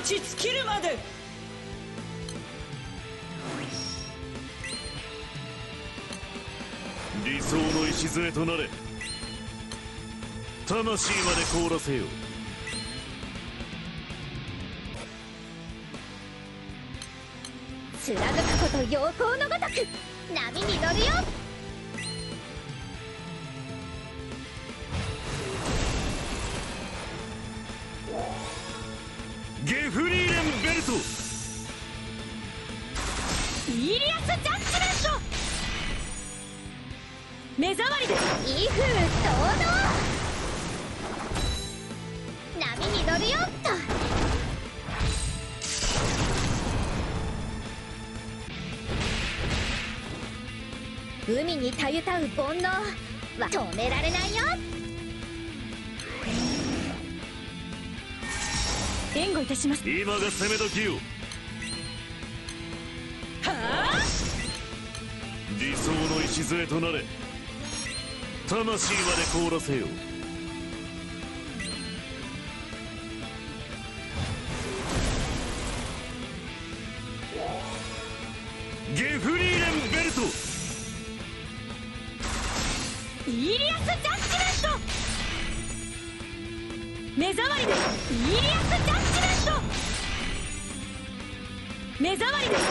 ち尽きるまで。 理想の礎となれ。魂まで凍らせよ。 貫くこと陽光のごとく波に乗るよ。 ゲフリーレンベルト。 イリアスジャッジメント。目障りです。 威風堂々波に乗るよっと。海にたゆたう煩悩は止められないよ。 援護いたします。 今が攻め時よ。 はあ。 理想の礎となれ。魂まで凍らせよ。ゲフリーレンベルト。 イリアスジャッジメント。目障りです。イリアスジャッジメント。目障りです。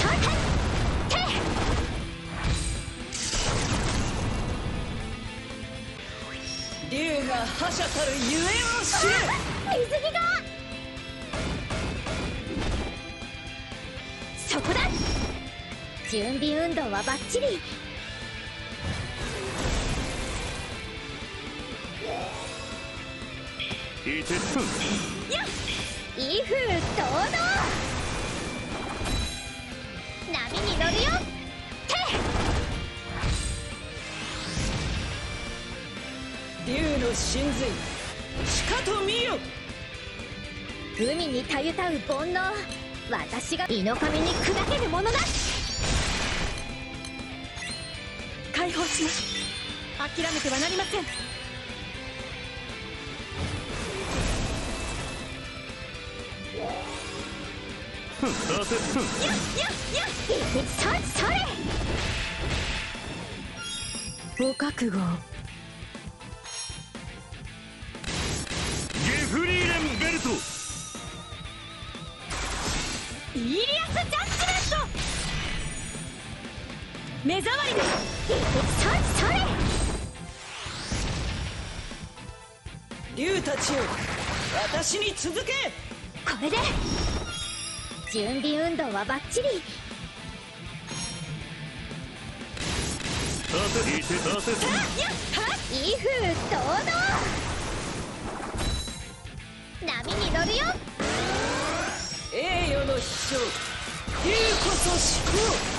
そうか竜が覇者たるゆえんを知る。 水着がそこだ。準備運動はバッチリ。 いてっふん。 威風堂々波に乗るよ。 竜の神髄しかと見よ。 海にたゆたう煩悩私がイノカミに砕けるものだ。 解放します。諦めてはなりません。 ふん当てふん。 それご覚悟。 ゲフリーレンベルト。 イリアスジャッジメント。目障りです。 それ竜たちよ私に続け。 これで準備運動はバッチリ。 当ていて当て。 威風堂々波に乗るよ。 栄誉の飛翔竜こそ至高。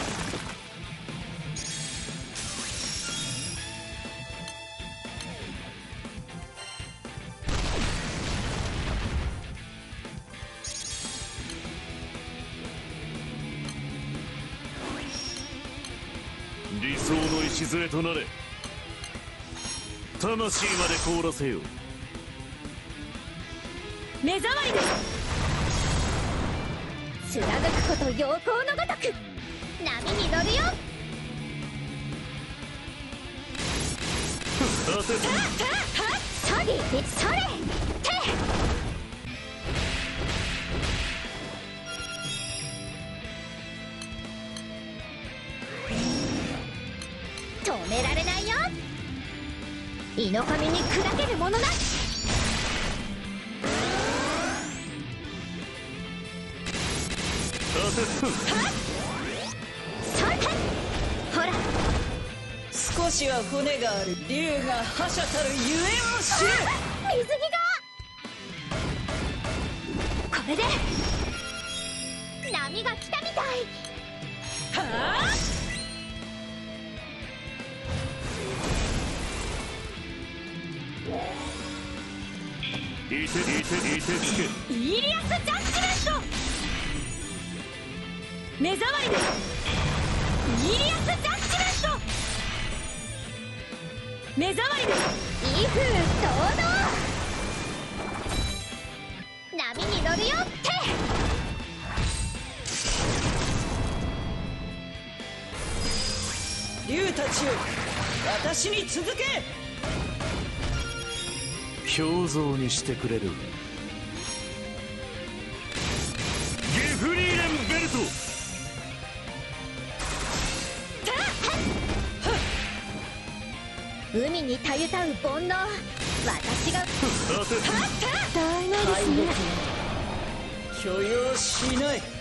理想の礎となれ。魂まで凍らせよ。 目障りです。 貫くこと陽光のごとく波に乗るよ。 当てそれ止められないよ。イノカミに砕けるものだ。ほら少しは骨がある。竜が覇者たるゆえんを知る。 水着がこれで波が来たみたい。 はあ。 いてつけ。 イリアスジャッジメント。目障りです。イリアスジャッジメント。目障りです。 威風堂々 波に乗るよって竜たちよ、私に続け。 表像にしてくれる。ゲフリーレンベルト。 海にたゆたう煩悩、私が当て大なりすぎない。 許容しない。